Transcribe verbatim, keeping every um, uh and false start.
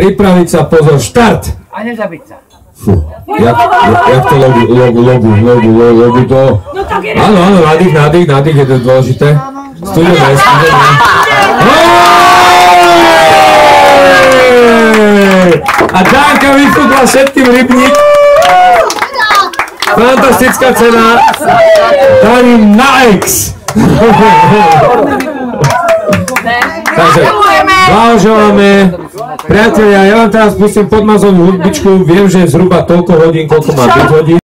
Pripraviť sa, pozor, štart! A nezabiť sa. Fú, jak, jak to logu, logu, logu, logu, logu, logu to... Áno, áno, nádych, nádych, nádych, je to dôležité. Studené, studené. A Danka vyfúkla všetkým rybník. Fantastická cena. Daním na X. Takže, blahoželáme. Priatelia, ja vám teraz pustím podmazovú hudbičku. Viem, že je zhruba toľko hodín, koľko má päť hodín.